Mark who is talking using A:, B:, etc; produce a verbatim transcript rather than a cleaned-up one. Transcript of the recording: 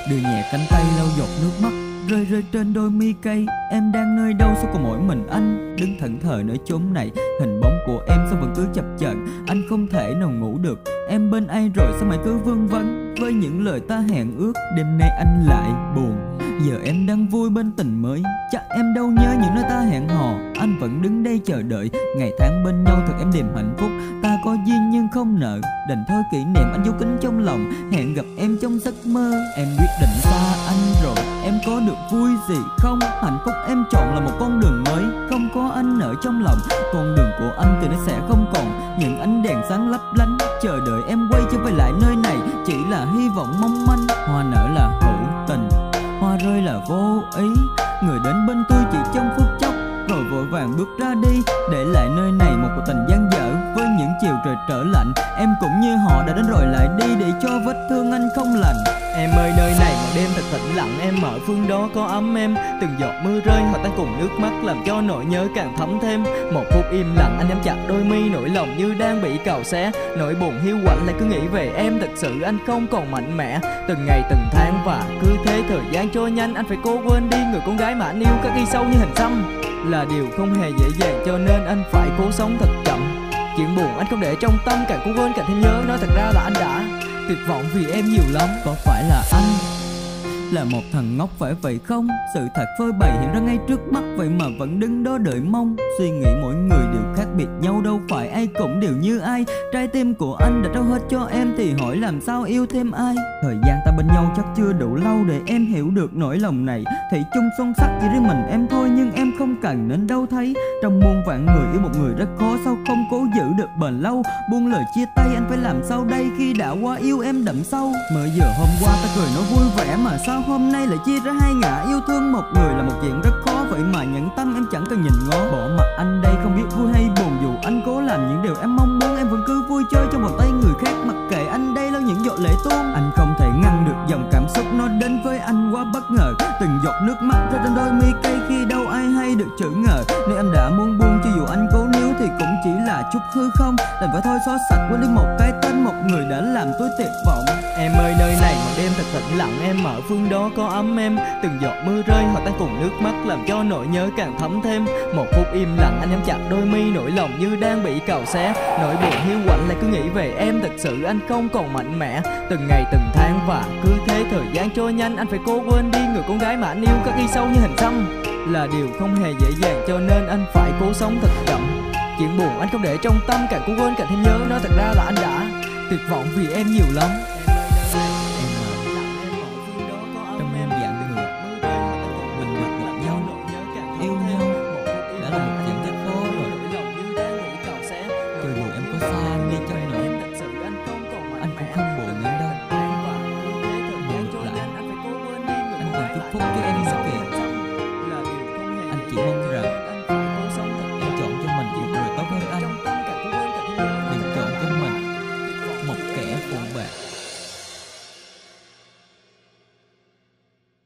A: Đưa nhẹ cánh tay lau giọt nước mắt rơi rơi trên đôi mi cây. Em đang nơi đâu sao còn mỗi mình anh đứng thẫn thờ nơi chốn này. Hình bóng của em sao vẫn cứ chập chờn, anh không thể nào ngủ được. Em bên ai rồi sao mày cứ vương vấn với những lời ta hẹn ước. Đêm nay anh lại buồn, giờ em đang vui bên tình mới. Chắc em đâu nhớ những nơi ta hẹn hò. Anh vẫn đứng đây chờ đợi ngày tháng bên nhau thật em đềm hạnh phúc. Ta có duyên nhưng không nợ, đành thôi kỷ niệm anh giấu kín trong lòng. Hẹn gặp em trong giấc mơ. Em quyết định xa anh rồi, em có được vui gì không? Hạnh phúc em chọn là một con đường mới, không có anh ở trong lòng. Con đường của anh từ nay sẽ không còn những ánh đèn sáng lấp lánh. Chờ đợi em quay trở về lại nơi này chỉ là hy vọng mong manh. Hoa nở là hữu tình, hoa rơi là vô ý. Người đến bên tôi chỉ trong phút chốc rồi vội vàng bước ra đi, để lại nơi này một cuộc tình dang dở với những chiều trời trở lạnh. Em cũng như họ đã đến rồi lại đi để cho vết thương anh không lành.
B: Em ơi nơi này một đêm thật tĩnh lặng, em ở phương đó có ấm em. Từng giọt mưa rơi hòa tan cùng nước mắt làm cho nỗi nhớ càng thấm thêm. Một phút im lặng anh nhắm chặt đôi mi, nỗi lòng như đang bị cào xé. Nỗi buồn hiu quạnh lại cứ nghĩ về em, thật sự anh không còn mạnh mẽ. Từng ngày từng tháng và cứ thế thời gian trôi nhanh, anh phải cố quên đi người con gái mà anh yêu, khắc ghi sâu như hình xăm. Là điều không hề dễ dàng cho nên anh phải cố sống thật chậm. Chuyện buồn anh không để trong tâm, càng cố quên càng thêm nhớ. Nói thật ra là anh đã tuyệt vọng vì em nhiều lắm.
A: Có phải là anh là một thằng ngốc phải vậy không? Sự thật phơi bày hiện ra ngay trước mắt, vậy mà vẫn đứng đó đợi mong. Suy nghĩ mỗi người đều khác biệt nhau, đâu phải ai cũng đều như ai. Trái tim của anh đã trao hết cho em thì hỏi làm sao yêu thêm ai. Thời gian ta bên nhau chắc chưa đủ lâu để em hiểu được nỗi lòng này. Thủy chung son sắt chỉ riêng mình em thôi, nhưng em không cần nên đâu thấy. Trong muôn vạn người yêu một người rất khó, sao không cố giữ được bền lâu. Buông lời chia tay anh phải làm sao đây khi đã qua yêu em đậm sâu. Mới giờ hôm qua ta cười nói vui vẻ mà sao hôm nay lại chia ra hai ngả. Yêu thương một người là một chuyện rất khó, vậy mà nhận tâm em chẳng cần nhìn ngó. Bỏ mặt anh đây không biết vui hay buồn, dù anh cố làm những điều em mong muốn, em vẫn cứ vui chơi trong vòng tay người khác. Mặc kệ anh đây lau những giọt lệ tuôn, anh không thể ngăn được dòng cảm xúc nó đến với anh quá bất ngờ. Từng giọt nước mắt rơi trên đôi mi cây khi đâu ai hay được chữ ngờ. Nếu em đã muốn buông cho dù anh cố níu thì cũng chỉ là chút hư không. Đành phải thôi xóa sạch quên đi một cái tên một người đã làm tôi tuyệt vọng.
B: Em ơi nơi này một đêm thật tĩnh lặng, em ở phương đó có ấm em. Từng giọt mưa rơi hòa tan cùng nước mắt làm cho nỗi nhớ càng thấm thêm. Một phút im lặng anh nhắm chặt đôi mi, nỗi lòng như đang bị cào xé. Nỗi buồn hiu quạnh lại cứ nghĩ về em, thật sự anh không còn mạnh mẽ. Từng ngày từng tháng và cứ thế thời gian trôi nhanh, anh phải cố quên đi người con gái mà anh yêu, khắc ghi sâu như hình xăm. Là điều không hề dễ dàng cho nên anh phải cố sống thật chậm. Chuyện buồn anh không để trong tâm, càng cố quên càng thêm nhớ. Nói thật ra là anh đã tuyệt vọng vì em nhiều lắm.
A: Trong em dạng người mình mặt gặp nhau, yêu nhau đã là một chuyện rất khó rồi. Cho dù em có xa anh đi chăng nữa, anh cũng không buồn em đâu. Ngược lại, anh còn chúc phúc cho em nhiều kìa. Anh chỉ mong